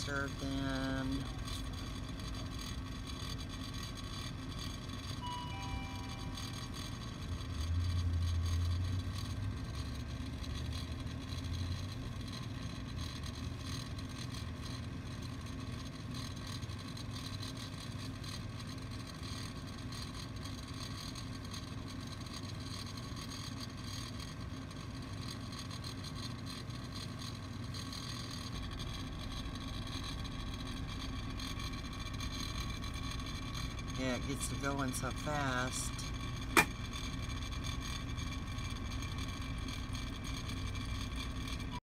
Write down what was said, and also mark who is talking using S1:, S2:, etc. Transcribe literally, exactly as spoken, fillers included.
S1: faster than... Yeah, it gets to going so fast.